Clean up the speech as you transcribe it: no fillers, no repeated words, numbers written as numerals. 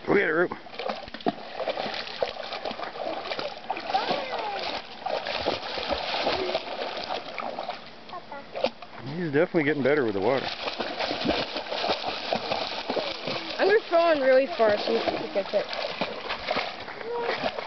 Go get it, Rupert. He's definitely getting better with the water. I'm going to throw on really far so you can get it.